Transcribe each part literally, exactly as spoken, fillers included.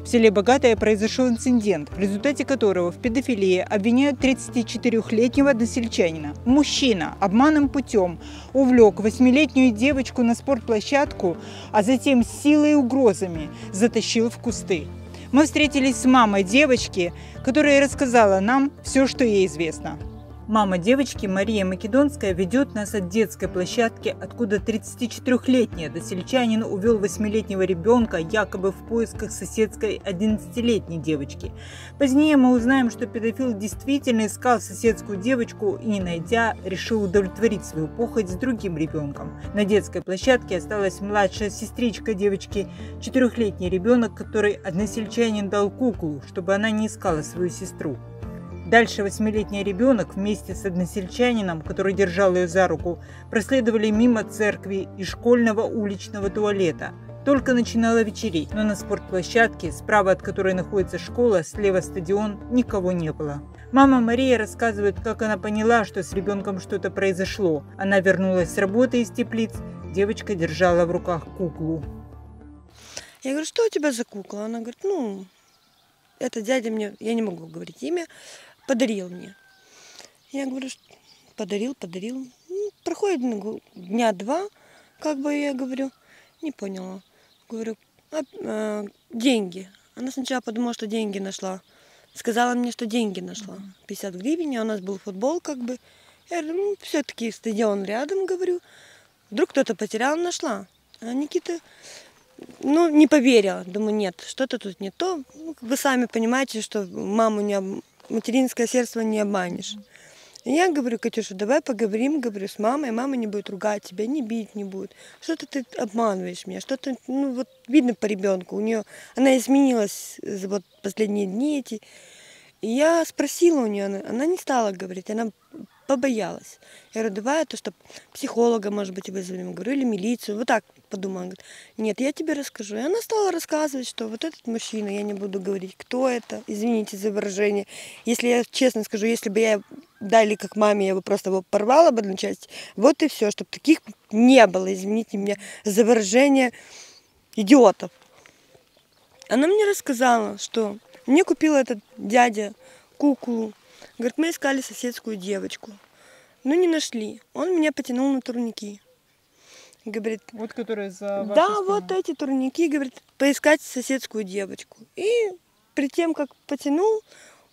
В селе Богатое произошел инцидент, в результате которого в педофилии обвиняют тридцатичетырёхлетнего односельчанина. Мужчина обманным путем увлек восьмилетнюю девочку на спортплощадку, а затем силой и угрозами затащил в кусты. Мы встретились с мамой девочки, которая рассказала нам все, что ей известно. Мама девочки, Мария Македонская, ведет нас от детской площадки, откуда тридцатичетырёхлетний односельчанин увел восьмилетнего ребенка якобы в поисках соседской одиннадцатилетней девочки. Позднее мы узнаем, что педофил действительно искал соседскую девочку и, не найдя, решил удовлетворить свою похоть с другим ребенком. На детской площадке осталась младшая сестричка девочки, четырехлетний ребенок, который односельчанин дал куклу, чтобы она не искала свою сестру. Дальше восьмилетний ребенок вместе с односельчанином, который держал ее за руку, проследовали мимо церкви и школьного уличного туалета. Только начинало вечереть, но на спортплощадке, справа от которой находится школа, слева стадион, никого не было. Мама Мария рассказывает, как она поняла, что с ребенком что-то произошло. Она вернулась с работы из теплиц, девочка держала в руках куклу. Я говорю, что у тебя за кукла? Она говорит, ну, это дядя мне, я не могу говорить имя, подарил мне. Я говорю, подарил, подарил. Ну, проходит дня два, как бы я говорю, не поняла. Говорю, а, а, деньги. Она сначала подумала, что деньги нашла. Сказала мне, что деньги нашла. пятьдесят гривен, а у нас был футбол, как бы. Я говорю, ну, все-таки стадион рядом, говорю. Вдруг кто-то потерял, нашла. А Никита, ну, не поверила. Думаю, нет, что-то тут не то. Ну, вы сами понимаете, что маму не об... материнское сердце не обманешь. И я говорю, Катюша, давай поговорим, говорю, с мамой, мама не будет ругать тебя, не бить не будет. Что-то ты обманываешь меня, что-то, ну вот видно по ребенку, у нее, она изменилась за вот последние дни эти. И я спросила у нее, она, она не стала говорить, она побоялась. Я говорю, давай, то, что психолога, может быть, вызовем, говорю, или милицию, вот так подумала. Говорит, нет, я тебе расскажу. И она стала рассказывать, что вот этот мужчина, я не буду говорить, кто это, извините за выражение. Если я честно скажу, если бы я дали как маме, я бы просто его порвала бы на части. Вот и все, чтобы таких не было, извините меня за выражение, идиотов. Она мне рассказала, что мне купил этот дядя куклу. Говорит, мы искали соседскую девочку, но не нашли. Он меня потянул на турники. Говорит, вот которая за вашей да, спиной. Вот эти турники, говорит, поискать соседскую девочку. И перед тем, как потянул,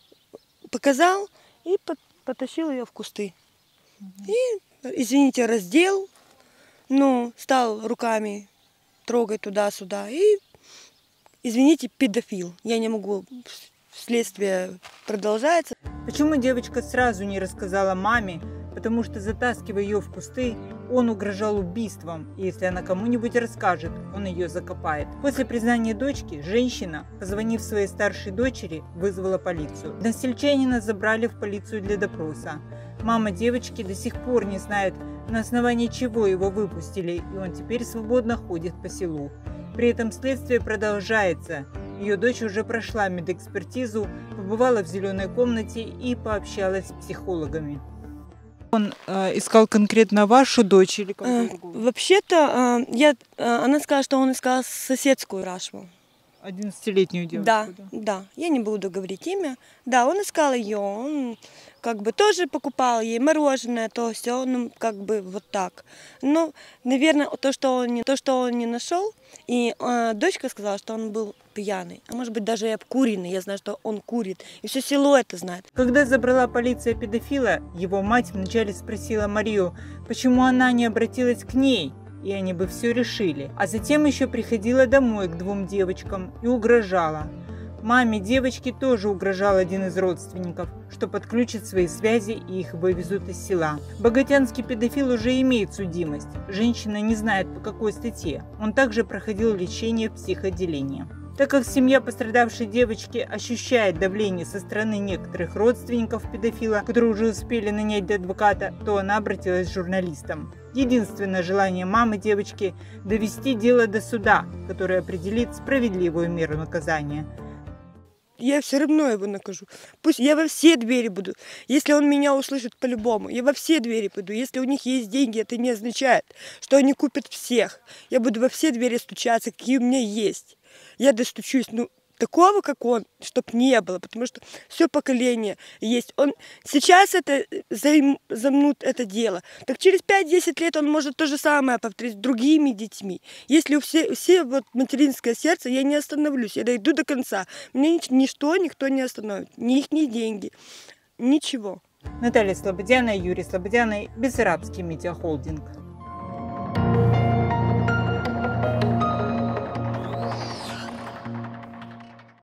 показал и потащил ее в кусты. Угу. И, извините, раздел, ну, стал руками трогать туда-сюда. И, извините, педофил. Я не могу, следствие продолжается. Почему девочка сразу не рассказала маме? Потому что, затаскивая ее в кусты, он угрожал убийством, и если она кому-нибудь расскажет, он ее закопает. После признания дочки, женщина, позвонив своей старшей дочери, вызвала полицию. Односельчанина забрали в полицию для допроса. Мама девочки до сих пор не знает, на основании чего его выпустили, и он теперь свободно ходит по селу. При этом следствие продолжается. Ее дочь уже прошла медэкспертизу, побывала в зеленой комнате и пообщалась с психологами. Он э, искал конкретно вашу дочь или кого-то другого? Вообще-то, э, я, э, она сказала, что он искал соседскую Рашму. одиннадцатилетнюю девочку? Да, да, да, я не буду говорить имя. Да, он искал ее, он как бы тоже покупал ей мороженое, то все, ну как бы вот так. Но, наверное, то, что он не, то, что он не нашел, и э, дочка сказала, что он был пьяный, а может быть даже и обкуренный, я знаю, что он курит, и все село это знает. Когда забрала полиция педофила, его мать вначале спросила Марию, почему она не обратилась к ней, и они бы все решили. А затем еще приходила домой к двум девочкам и угрожала. Маме девочки тоже угрожал один из родственников, что подключит свои связи и их вывезут из села. Богатянский педофил уже имеет судимость. Женщина не знает, по какой статье. Он также проходил лечение в психоотделении. Так как семья пострадавшей девочки ощущает давление со стороны некоторых родственников педофила, которые уже успели нанять адвоката, то она обратилась к журналистам. Единственное желание мамы девочки – довести дело до суда, который определит справедливую меру наказания. Я все равно его накажу. Пусть я во все двери буду. Если он меня услышит по-любому, я во все двери пойду. Если у них есть деньги, это не означает, что они купят всех. Я буду во все двери стучаться, какие у меня есть. Я достучусь, ну, такого, как он, чтоб не было, потому что все поколение есть. Он сейчас это займ, замнут это дело, так через пять-десять лет он может то же самое повторить с другими детьми. Если у все, все вот материнское сердце, я не остановлюсь, я дойду до конца. Мне ничто никто не остановит, ни их, ни деньги, ничего. Наталья Слободяна, Юрий Слободяна, Бессарабский медиахолдинг.